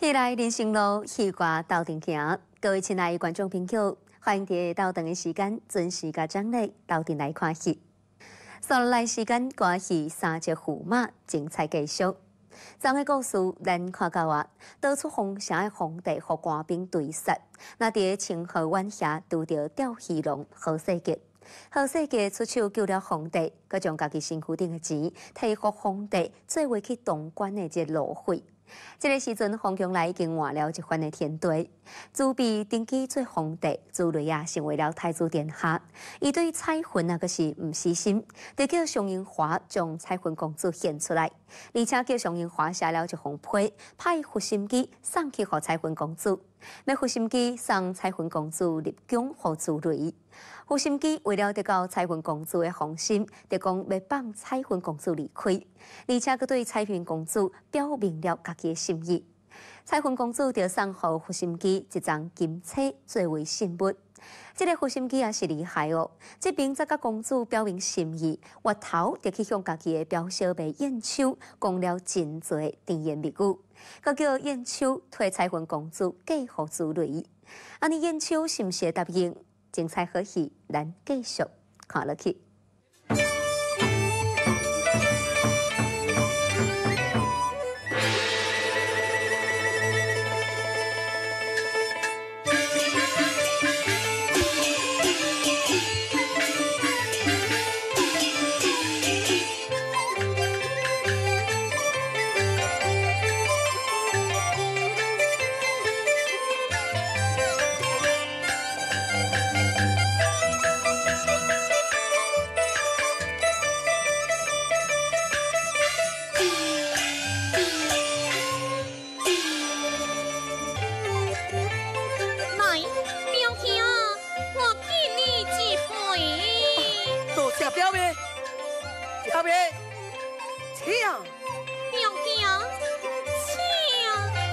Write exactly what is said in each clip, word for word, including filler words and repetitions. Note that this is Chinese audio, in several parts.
起来人生路，戏歌斗阵行。各位亲爱的观众朋友，欢迎伫斗阵的时间准时甲张丽斗阵来看戏。接来时间歌戏三只驸马，精彩继续。昨个故事咱看到啊，当初封城的皇帝和官兵对杀，那伫清河湾下拄着吊戏龙何世杰。何世杰出手救了皇帝，佮将家己身躯顶的钱摕互皇帝，做为去东关的这路费。这个时阵，皇宫内已经换了一番的天地。朱棣登基做皇帝，朱瑞啊成为了太子殿下。伊对彩云啊，可是唔死心，就叫尚英华将彩云公主献出来，而且叫尚英华写了一封批，派福心机送去给彩云公主，要福心机送彩云公主入宫给朱瑞。福心机为了得到彩云公主的芳心，就讲要放彩云公主离开，而且佮对彩云公主表明了家己的心意。彩云公主就送予福心机一张金册作为信物。这个福心机也是厉害哦，这边则甲公主表明心意，回头就去向家己的表小妹燕秋讲了真侪甜言蜜语，佮叫燕秋替彩云公主嫁予朱瑞。安尼燕秋是毋是会答应？精彩好戏，咱继续看落去。 小妹，请， 表兄，请。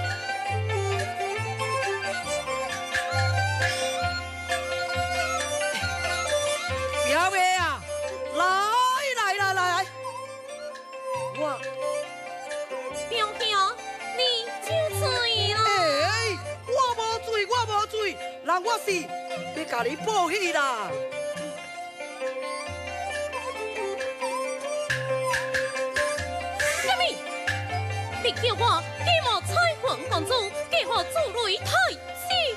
表妹啊，来来来来，我。 表兄，你酒醉了。 哎，我无醉，我无醉，人我是要甲你报喜啦。 你叫我嫁予彩云公主，嫁予朱瑞太子。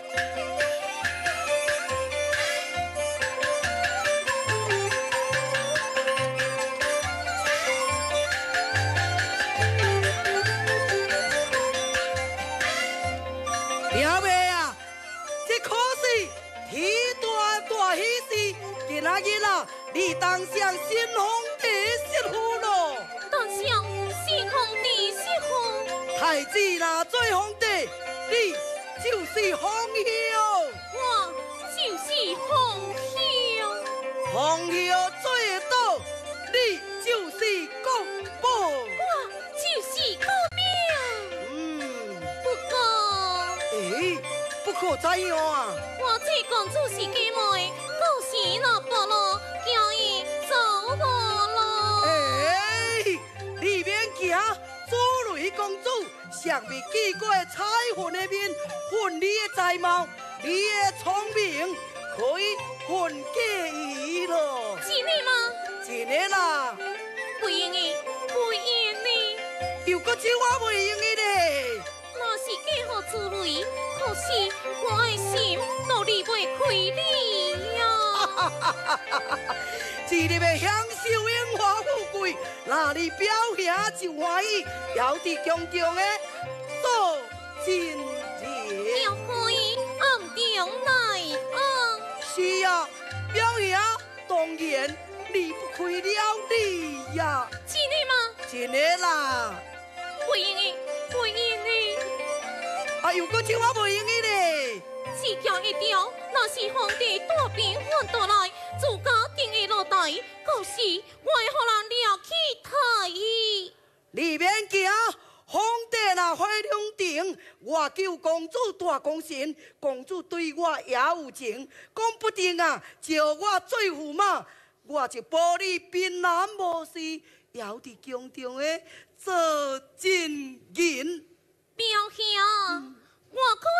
表妹啊，这可是天大大喜事，今仔日啊，你当上新皇帝媳妇咯。 当上新皇帝媳妇。 太子若做皇帝，你就是皇后。 我就是皇后。 皇后做得到，你就是国宝。 我就是国宝。 嗯。 不过， 诶，不可怎样啊？ 我这公主是家妹，到时若暴露，惊伊走无路。 诶，你免惊。朱瑞公主尚未见过彩云的面，混你的才貌，你的聪明，可以混嫁伊咯。 真的吗？ 真的啦。 不用的，不用的。 又搁叫我不用的咧。 若是嫁予朱瑞，可是我的心都离不开你呀。 一日要享受荣华富贵，那你表兄就欢喜，要伫宫中的做真热。 要可以暗中来往。 是啊，表兄当然离不开了你呀。 真的吗？ 真的啦。 不用的，不用的。 啊，又搁叫我不用的咧。 只叫一条，若是皇帝带兵反倒来，自家定会落台，到时我会互人掠去太医。 你免惊，皇帝若花两庭，我救公主大功臣，公主对我也有情，讲不定啊，招我做驸马，我就保你平安无事，也伫宫中的做真人。 表兄。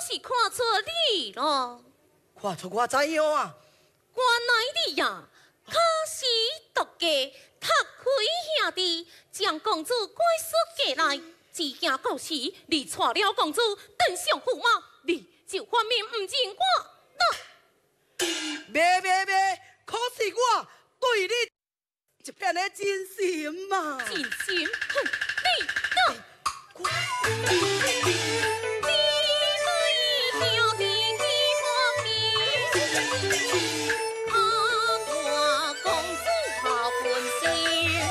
是看出你咯。 看出我怎样啊？ 原来你呀，考试读家，读开兄弟，将公主拐xuất家来，只惊到时你娶了公主，登上驸马，你就反面唔认我了。 别别别，可是我对你一片的真心嘛。 真心，哼，你呢？你对兄弟几方面？他大公主好本性，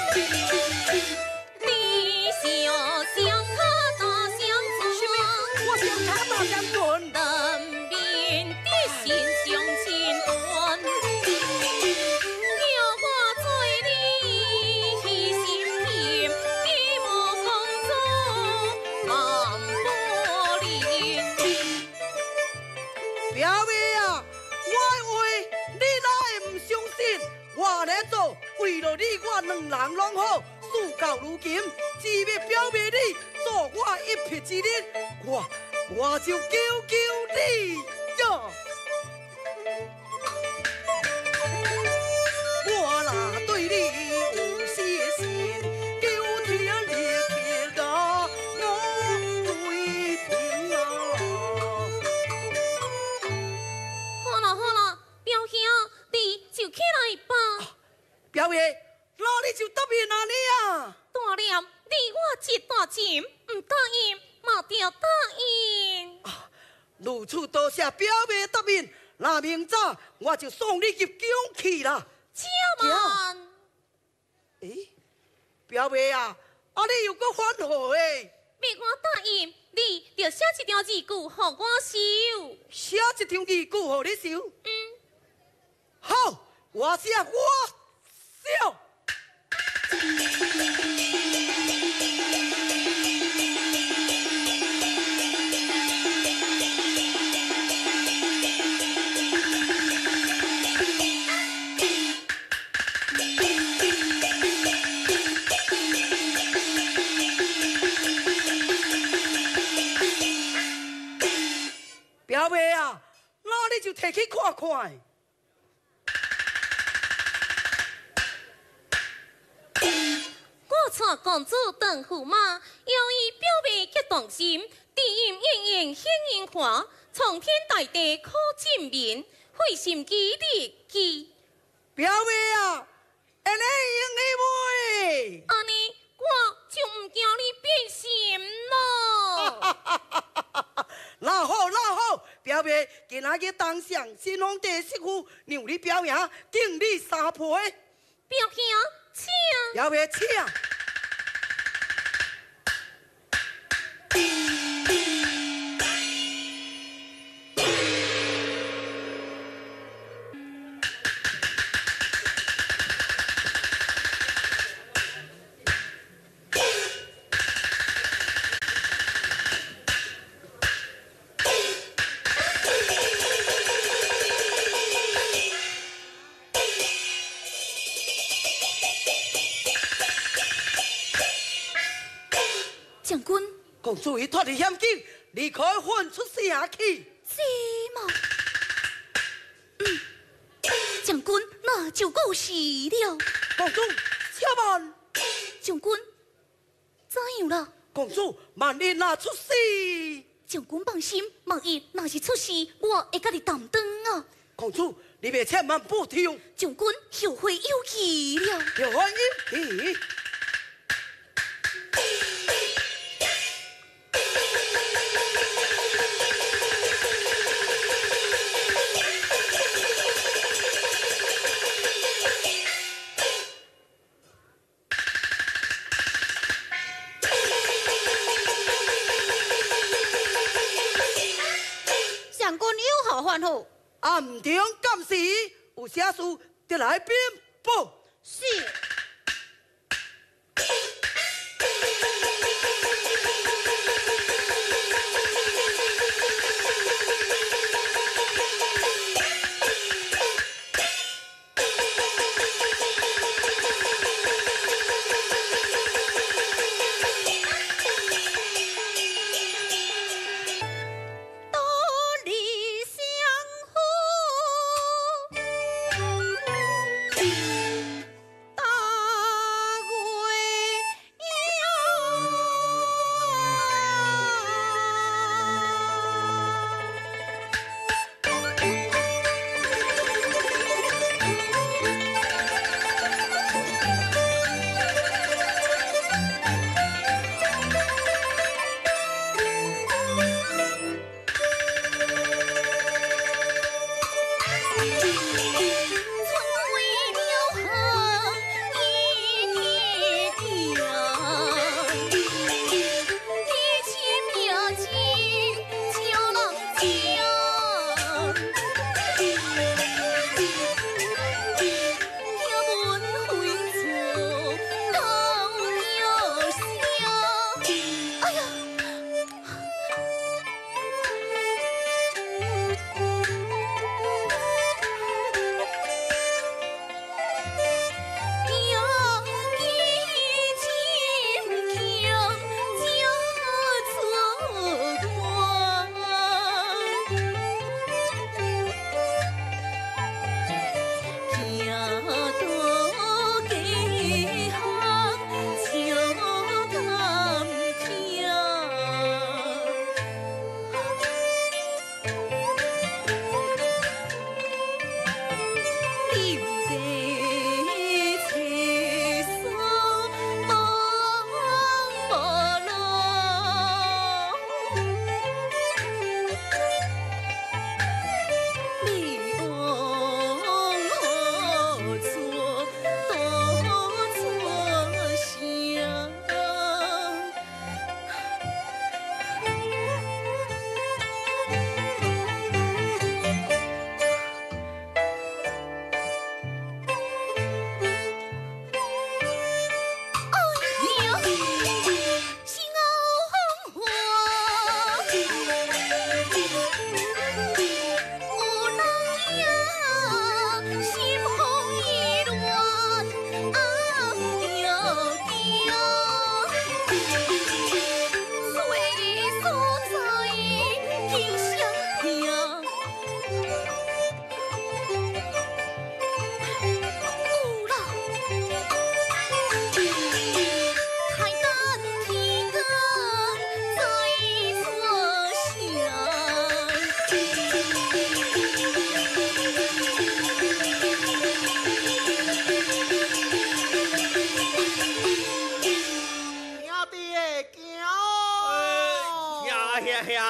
你小相他大相我想他大相寸。 人面的心相亲断，叫我做你心甜，寂寞公主万不怜。 表妹啊，我为你哪会唔相信？我来做，为了你，我两人拢好，事到如今，只要表妹你做我一匹之力，我我就求求你呀！我若对你有些心，求天裂开啊，我会听啊！ 好啦好啦，表兄，你就起来吧。 表妹，那你就答应啊你啊！ 大念你我一大情，唔答应嘛着答应。 如此多谢表妹答应，那明早我就送你入宫去啦。 超慢， 诶，表妹啊，啊你又搁反悔诶？ 别我答应，你着写一条字句，互我收。 写一张字句互你收。 嗯， 好，我写我收。表妹啊，那你就摕去看看。 我带公主登驸马，由于表妹激动心，地阴应应显应华，苍天大地可证明，费心机力机。 表妹啊，安尼用你袂？ 安尼我就唔惊你变心咯。 那好，那好，表妹，今仔日当上新皇帝媳妇，让你表爷敬你三陪。 表兄，请。 表妹，请。 将军， 公主已脱离险境，你可以混出城去。 是吗？嗯，将军，那就够事了。 公主，且慢。 将军，怎样啦？ 公主，万一若出事， 将军放心，万一若是出事，我会甲你担当啊。 公主，你别千万不听。 将军后会有期了。 有欢迎。 将军有何吩咐？ 暗中监视，有啥事就来禀报。 是。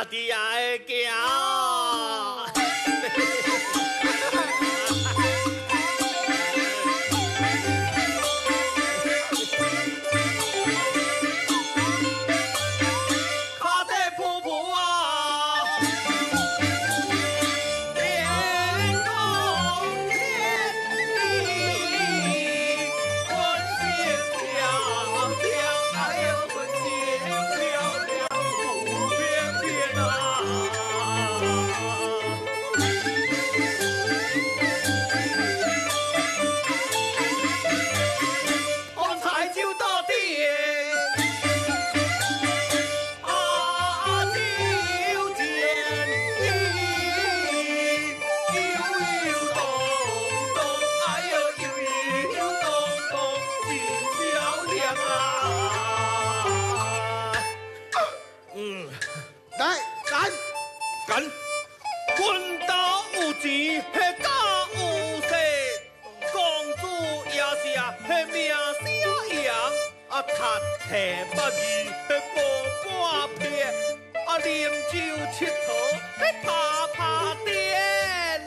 弟也会行。下八字迄无半片，啊啉酒佚佗，迄拍拍颠。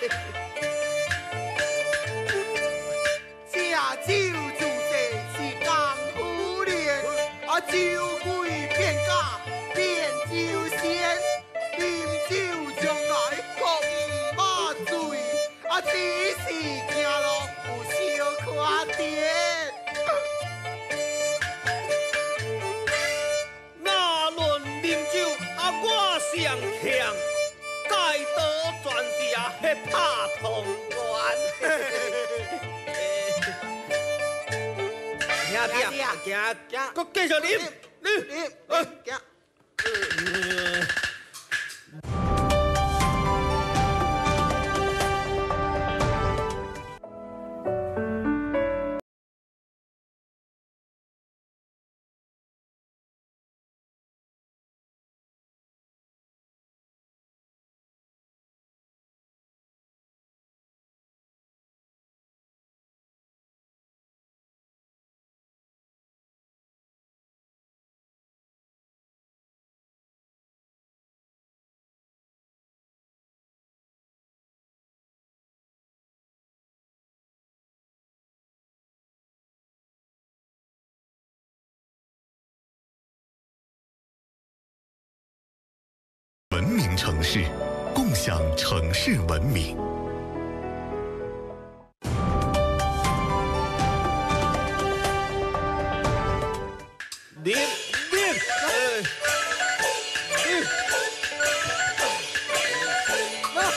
食酒自醉是功夫练，啊酒鬼变假变酒仙，啉酒从来可唔捌醉，啊只是行路有小可颠。 我上强，盖刀全是啊，迄拍同拳。行行行行，搁继续啉啉啉，行。 文明城市，共享城市文明。 啉啉，呃，嗯，啊。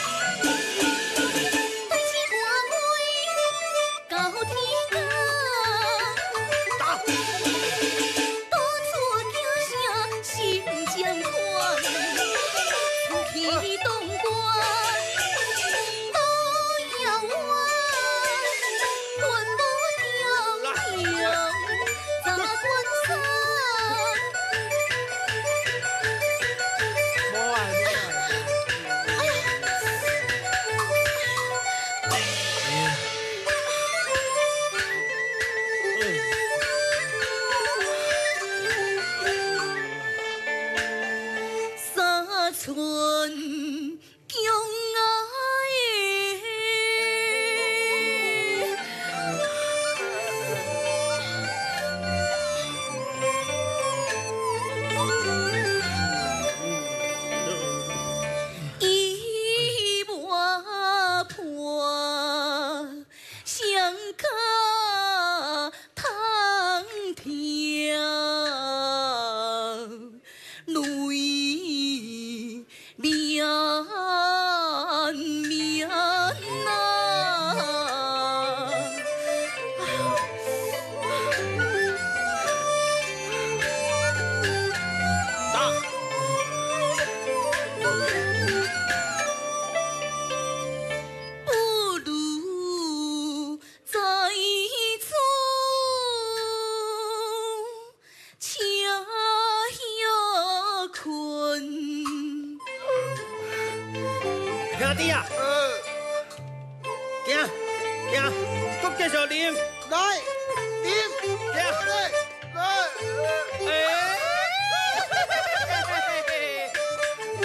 兄弟啊，呃，行行，搁继续啉， 来啉， 行， 来来， 哎，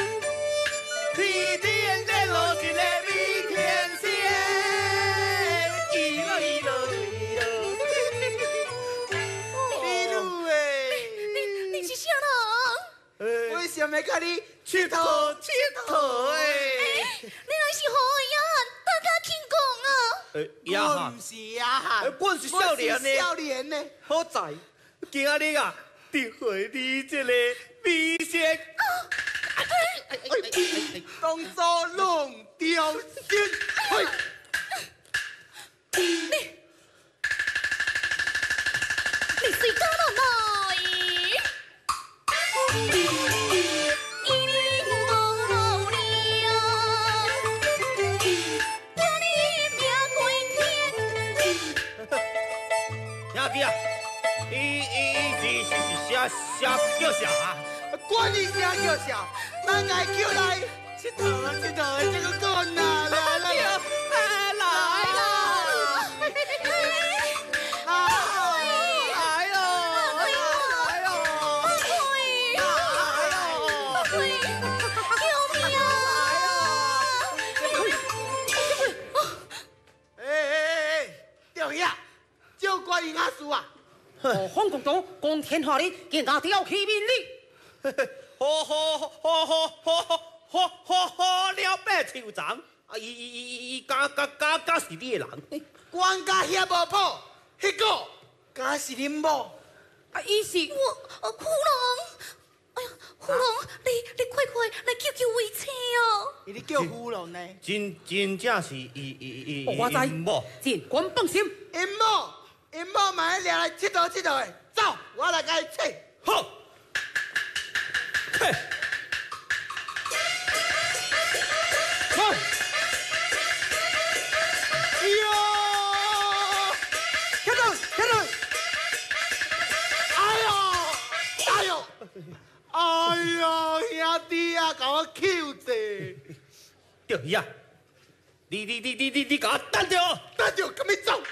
想要甲你佚佗佚佗诶。 你若是好呀，大家轻讲啊。 诶，也哈我，毋是呀汉， 阮是少年呢。 少年呢。 好在今仔日啊，得回你这个美食。 当作弄掉心，嘿。 你睡觉了来？一定无好了，叫你命归天。 兄弟啊，伊伊伊是是是写写叫啥啊？ 管你啥叫啥，咱爱叫来佚佗啊佚佗的这个棍呐，来来来。 哦，黄公公光天化日，见他调起面哩。 好好好好好好好好好了白手掌，啊！伊伊伊伊假假假假是你的人， 管家遐无谱，迄个假是恁某。 啊，伊是我呃虎龙，哎呀，虎龙，你你快快来救救维青哦！ 伊咧叫虎龙呢？ 真真正是伊伊伊哦，我知伊某。 尽管放心。 因某，因某嘛掠来佚佗佚佗的，走，我来甲伊切。 好。嘿。好。 哎呦！看到看到！哎呦！哎呦！哎呦，兄弟啊，甲我扣者！ 钓鱼啊！你你你你你你甲我等着！ 等着，赶紧走！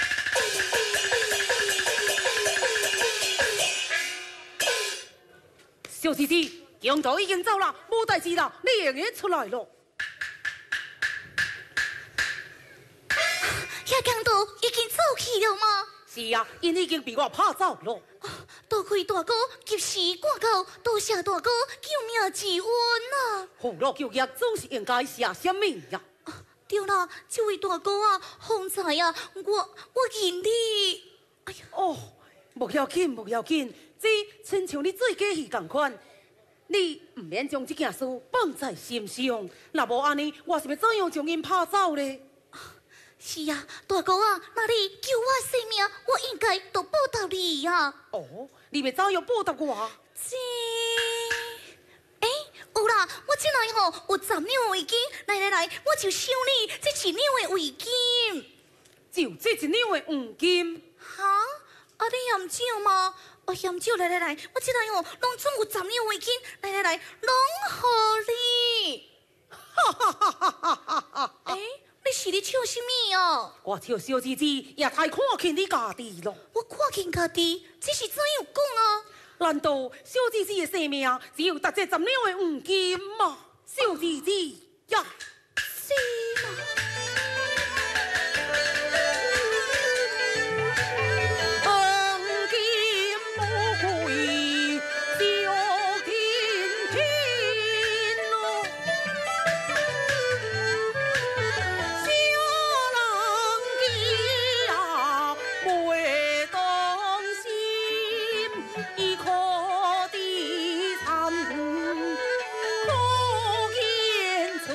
小弟弟，强盗已经走了，无代志啦，你仍然出来了。 遐强盗已经走去了吗？ 是啊，因已经被我拍走了。 多亏大哥及时赶到，多谢大哥救命之恩啊！ 虎落救业总是应该谢什么呀？ 对啦，这位大哥啊，方才啊，我我认你。哎呀， 哦，莫要紧，莫要紧，这亲像你做假戏共款，你唔免将这件事放在心上。若无安尼，我是要怎样将因拍走呢？ 是啊，大哥啊，那你救我性命，我应该都报答你呀。 哦，你要怎样报答我？ 这，哎，有啦，我这来吼有十两的围巾，来来来，我就收你这一两的围巾。 就这一两的黄金。 哈？啊，你嫌少吗？哦，嫌少，来来来，我这来吼拢总有十两围巾，来来来，拢互你。 哈哈哈哈哈哈哈！ 哎。你是咧笑什么哦？ 我笑小姊姊也太看轻你家己咯。 我看轻家己，这是怎样讲啊？ 难道小姊姊的性命只有值这十两的黄金吗？小姊姊呀， 是吗？ 可见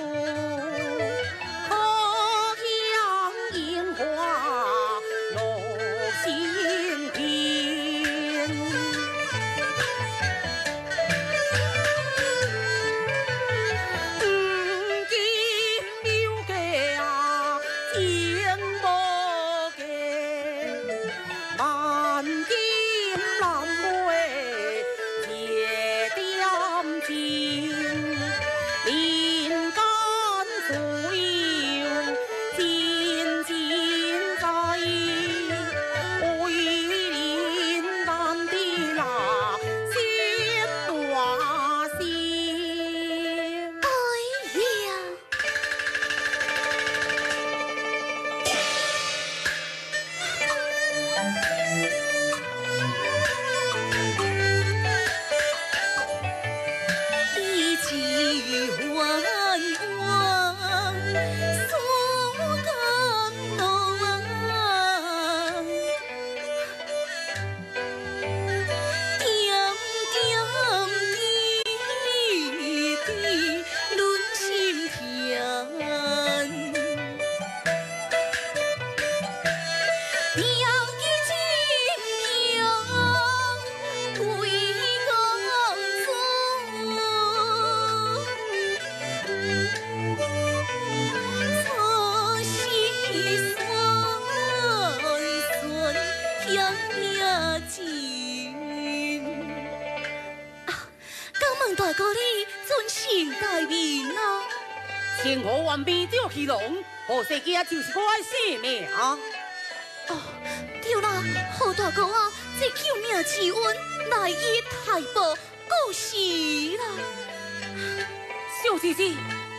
千河万变钓鱼龙，何世家就是我的性命啊！ 哦，对啦，好大哥啊，这救命之恩来也太薄，过时啦。 小姐姐，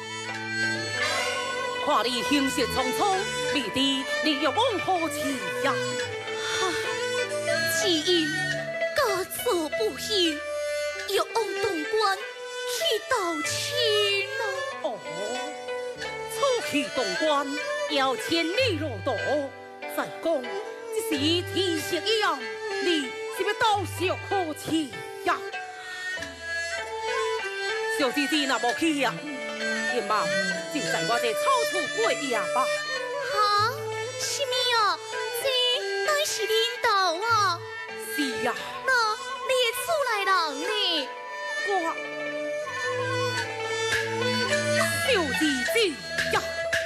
看你行色匆匆，未知你要往何去呀？ 哈，只因家错不幸，要往东关去投亲啦。 哦。去东关要千里路途，再讲这是天色一样，你是要到小何去呀？小姐姐若无去呀，今晚就在我这草厝过夜吧。 哈？什么啊？这乃是领导啊？ 是呀。 那你的厝内人呢？ 我小姐姐呀。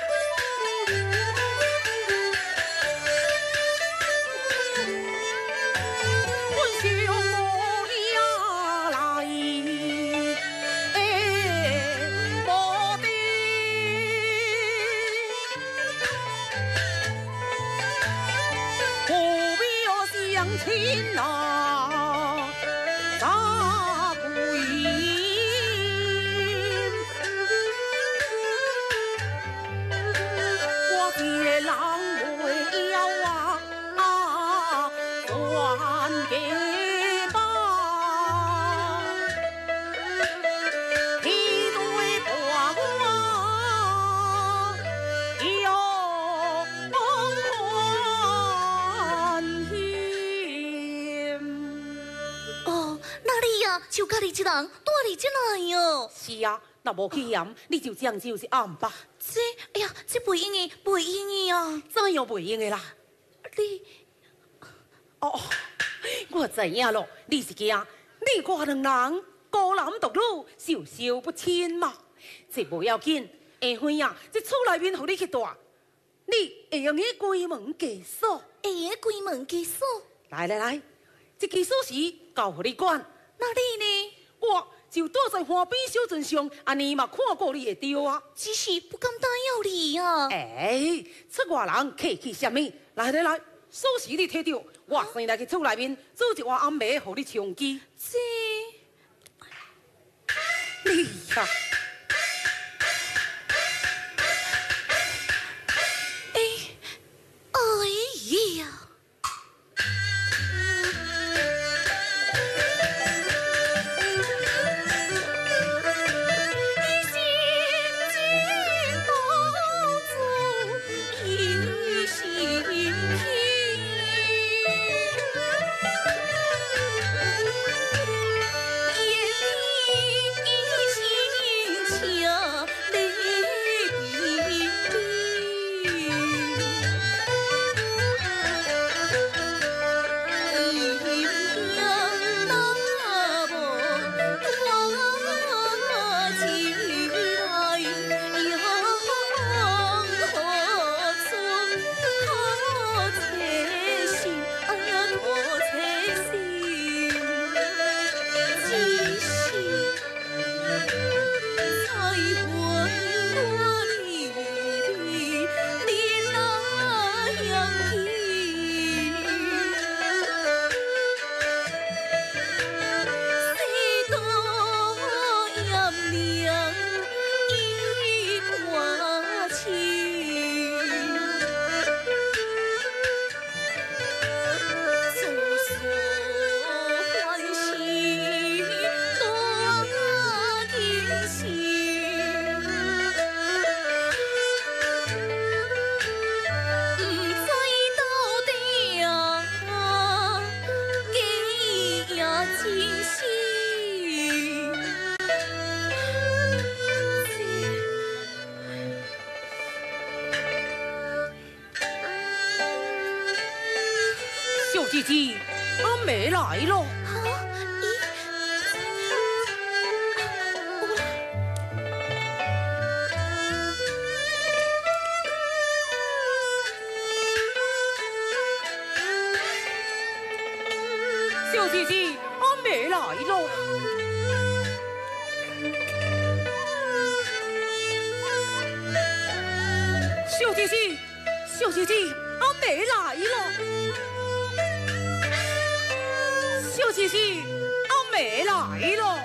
亲啊，大贵，我的郎妹要啊啊还给吧，一对花花要就家己一人带你进来哦。 是啊，若无去嫌，你就这样就是暗吧。 这，哎呀，这袂用的，袂用的啊！ 怎样袂用的啦？ 你， 哦，我知影咯，你是惊你我两人孤男独女，授受不亲嘛。这无要紧，下回啊，这厝内面互你去住，你会用迄关门枷锁。 会用关门枷锁？ 来来来，这枷锁匙交互你管。 那你呢？ 我就躲在花边小镇上，安尼嘛看过你会着啊。 只是不敢打扰你啊。 哎，出外人客气什么？来来来，锁匙你摕着，我先来去厝内面做一碗暗糜，互你充饥。 这， 你呀、啊， 哎，哎呀！ 姐姐，阿妹来咯。小姐姐，阿妹来咯。小姐姐，小姐姐，阿妹来了。小姐姐，阿妹来了。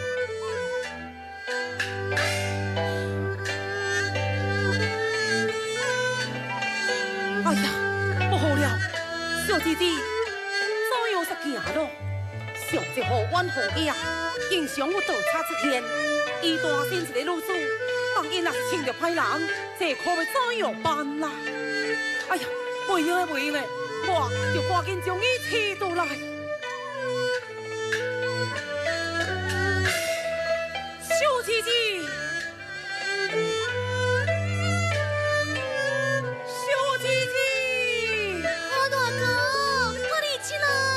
哎呀，不好了，小姐姐。行咯，上一号阮后爷经常有盗贼出现，伊担心一个女子，万一若是穿着歹人，这可要怎样办啦？哎呀，袂用的，袂用的，我就赶紧将伊牵倒来。小姐姐，小姐姐， 我大哥，我嚟起来。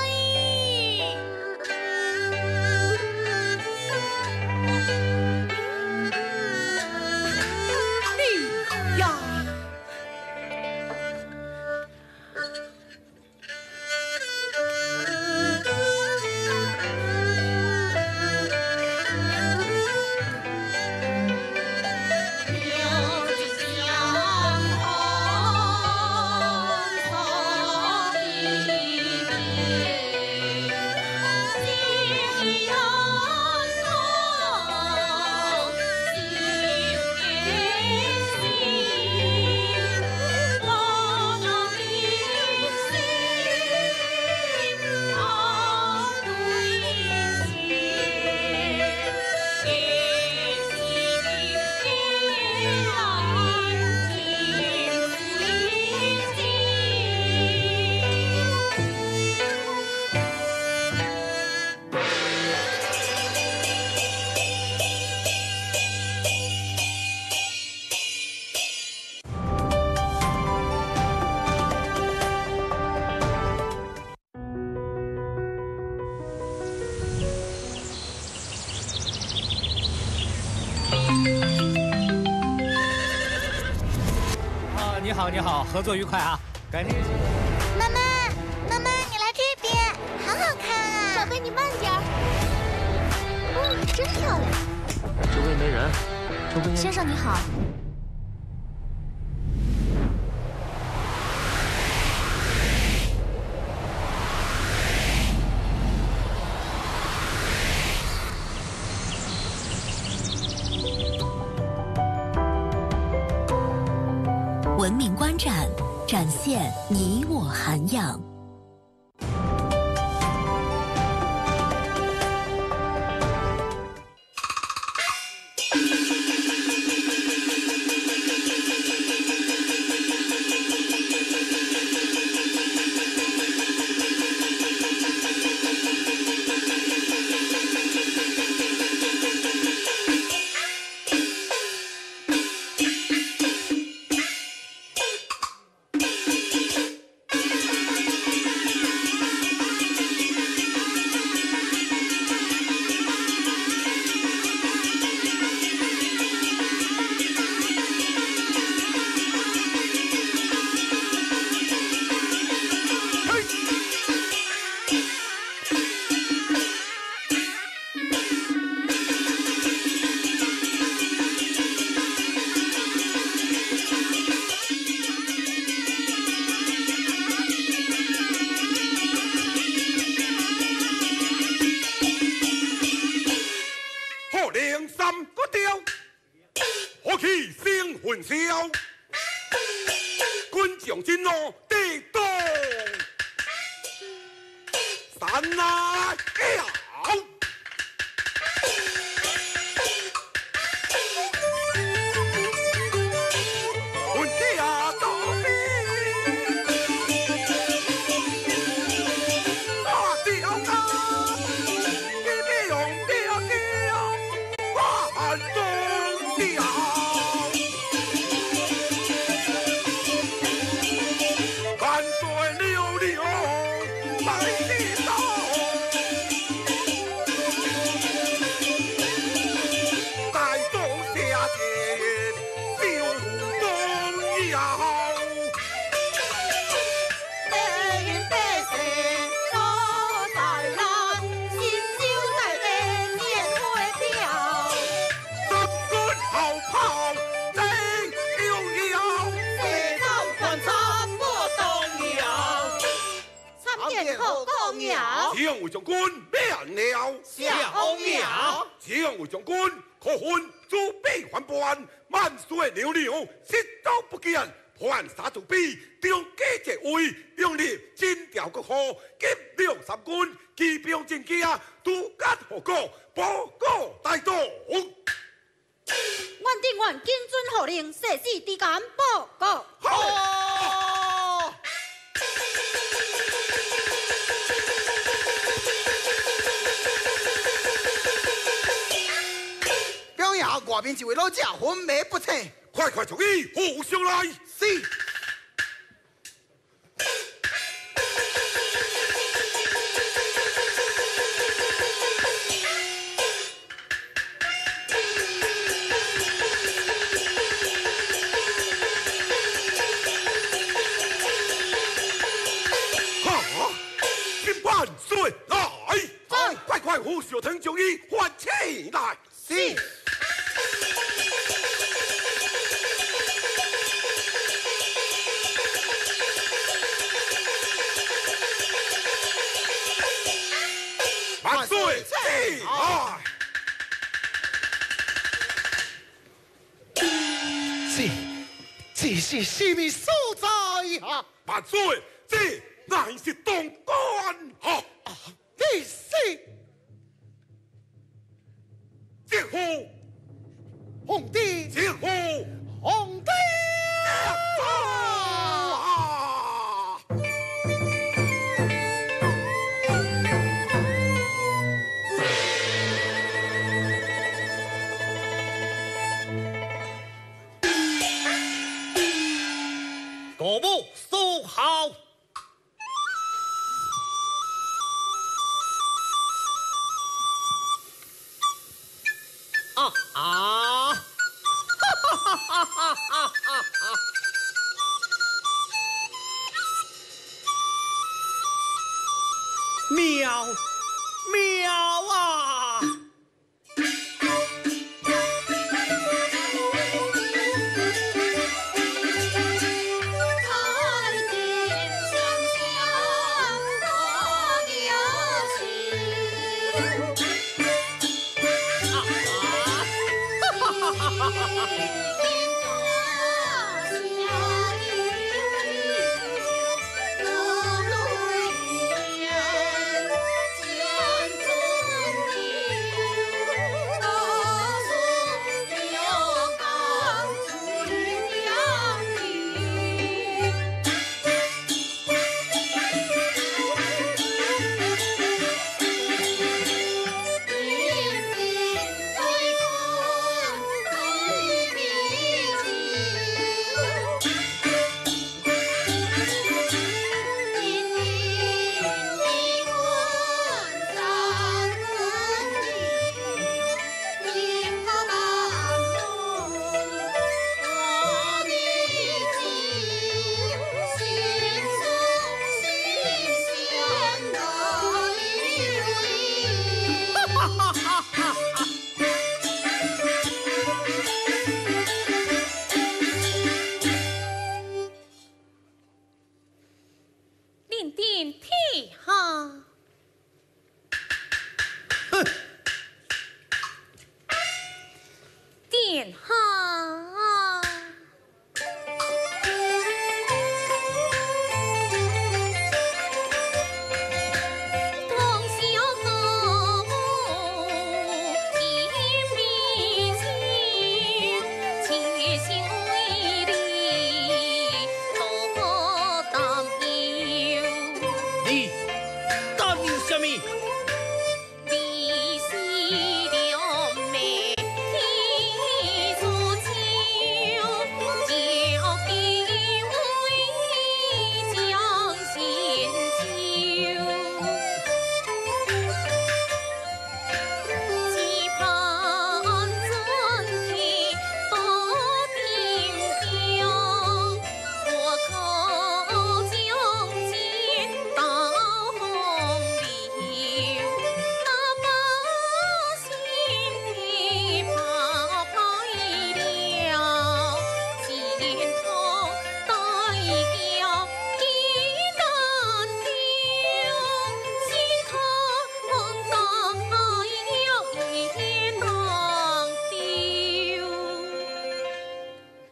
你好，你好，合作愉快啊！改天。 妈妈，妈妈，你来这边，好好看啊！宝贝，你慢点。哦，真漂亮。 周围没人，周围。 先生你好。 文明观展，展现你我涵养。 将尉将军免了。 下欧庙。 将尉将军可恨祖辈还叛，万岁娘娘失道不见，判杀族辈，中计爵位，拥立金条国号，急六三军，骑兵进京，渡江河国，报告大都。 阮定愿谨遵号令，誓死抵敢报告。 好。表爷，外面一位老将昏迷不醒， 快快从伊护上来。 是。 万岁来！快快护小藤将伊唤起来。 是。 万岁起来！ 这这是什么所在啊？ 万岁，这乃是东关哈！ 你是接呼皇帝， 接呼皇帝啊！ 国母苏好。啊啊！哈哈哈哈哈哈哈哈！妙妙啊！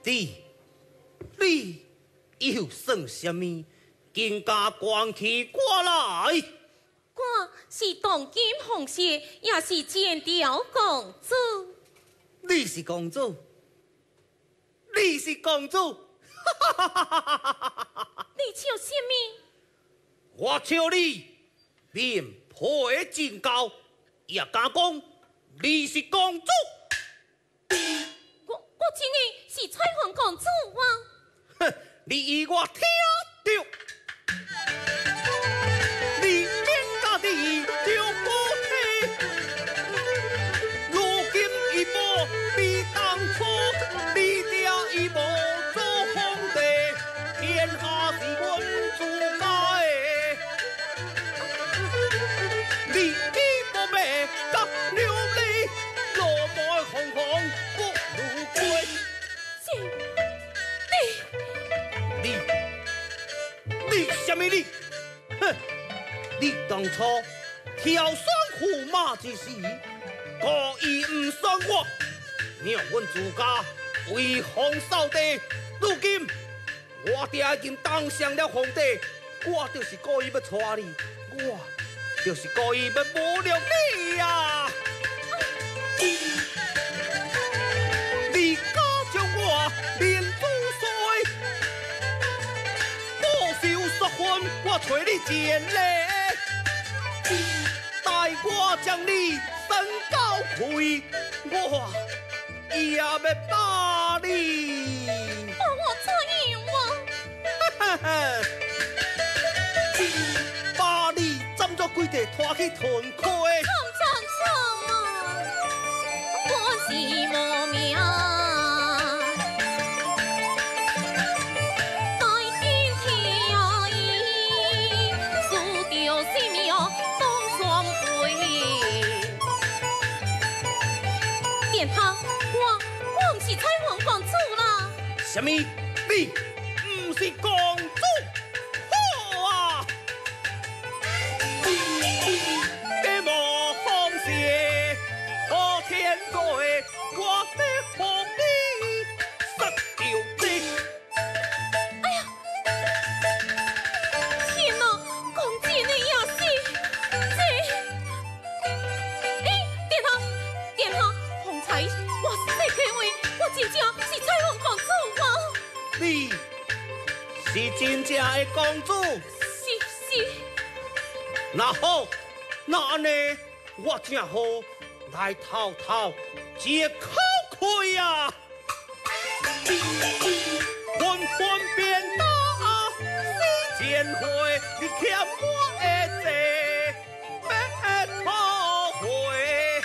弟，你又算什么？更加关起我来！ 我是当今红鞋，也是剑雕公主。 你是公主，你是公主，哈哈哈哈哈哈！ 你笑什么？ 我笑你面皮真高，也敢讲你是公主。 我我真的是彩虹公主啊！ 哼，你以我听着。你免家己就不体，如今已无比当初，你家已无做皇帝，天下是阮自家的。你已无灭甲流离，落寞红红不如归。你你你什么你？哼！你当初挑选驸马之时，故意唔选我，让阮自家威风扫地。如今我爹已经当上了皇帝，我就是故意要娶你，我就是故意要侮辱你呀！你家将我面子碎，不受说婚，我找你前来。待我将你身高开，我也要打你。 把我怎样啊？ 哈哈！把你斩作几地拖去屯开。 惨惨惨啊！我是无命。 什么？你不是公主？好啊！给我放血，好天作的，我得帮你杀掉你。 哎呀！天哪，公主你也是这……哎，殿下，殿下，方才我说的话，我真正是彩虹公主。 你是真正的公主？ 是是。 那好，那安尼我正好来偷偷一口开呀！分分便当，四件货，你欠我的债，别后悔。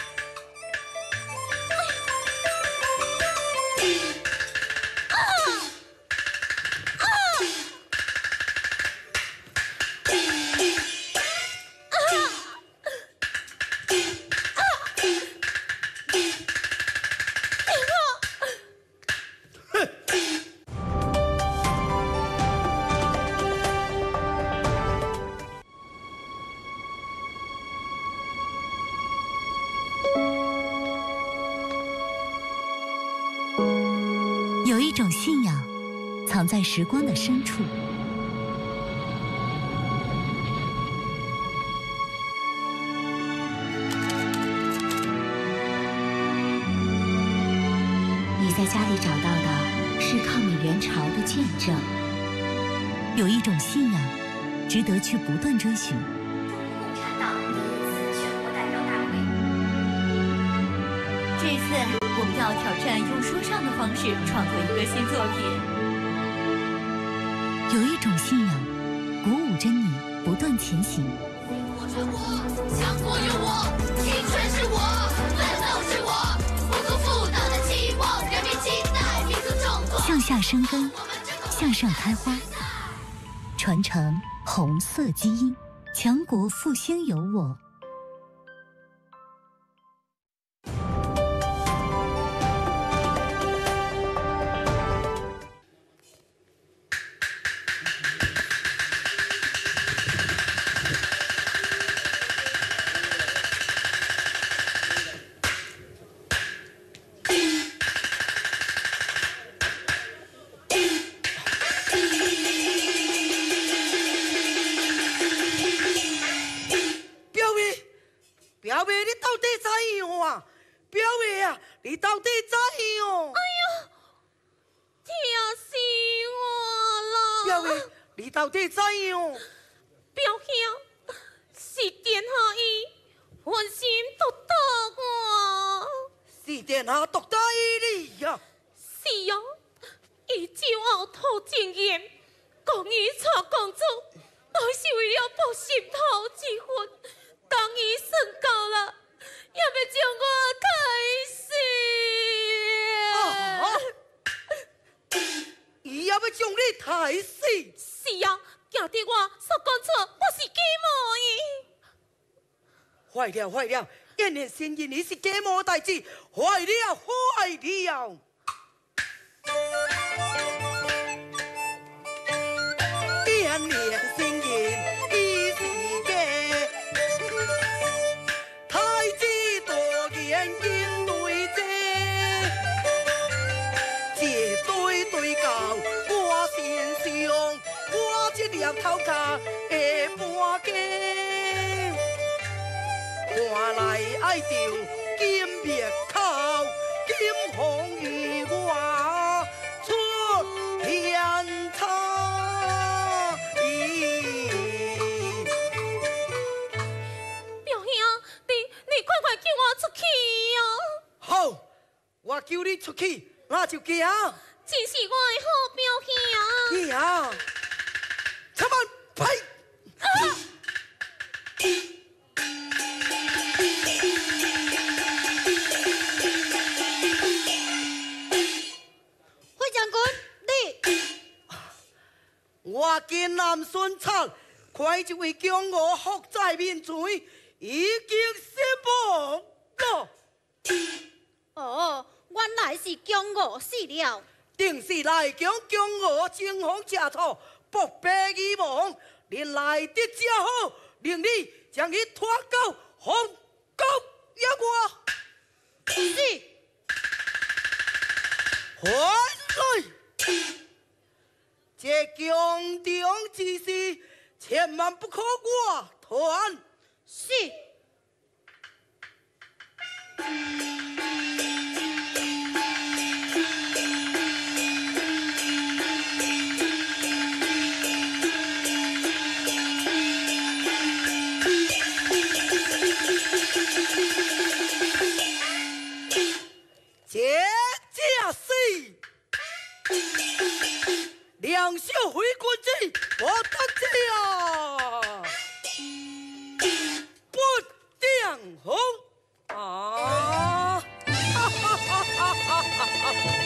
有一种信仰，藏在时光的深处。你在家里找到的是抗美援朝的见证。有一种信仰，值得去不断追寻。 共产党第一次全国代表大会。 这次我们要挑战用说唱的方式创作一个新作品。有一种信仰，鼓舞着你不断前行。 我着我，向左有我，青春是我，奋斗是我，不辜负党的期望，人民期待，民族中国。 向下生根，向上开花，传承红色基因，强国复兴有我。 你到底怎样？ 表兄，是殿下伊狠心毒打我。 是殿下毒打你呀？ 是啊，伊酒后吐真言，讲伊娶公主，乃是为了报心头之恨。当伊算够了，也要将我害死。 伊也要将你害死？ 是啊，惊得我所讲错，我是假冒伊。 坏了坏了，燕年先认你是假冒代志，坏了坏了。燕年先认伊是假，太子多言应对这，这对对到我身上，我这粒头壳会半价。看来爱着金灭口，金红与我出天差。 表兄，你你快快叫我出去哦！ 好，我叫你出去，我就行。 真是我的好表兄。 行，出门呸！ 啊我见南孙策快就会将我伏在面前，已经失望了。 哦，原来是将我死了。 定是来将将我惊慌吃醋，不白遗忘。你来得正好，令你将伊拖到皇宫野外。 是。 回来。这宫中之事，千万不可我团。 是。 这正是。两小回君子，我当这啊，不定红啊！哈哈哈哈哈哈！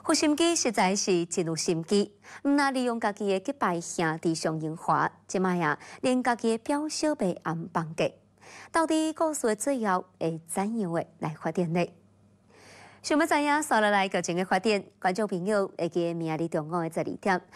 负心机实在是真有心机，毋那利用家己的击败兄弟上荣华，即摆呀连家己的表小妹也毋放过。到底故事的最后会怎样的来发展呢？想要知影，刷落来剧情的发展，观众朋友会记得明日中午的十二点。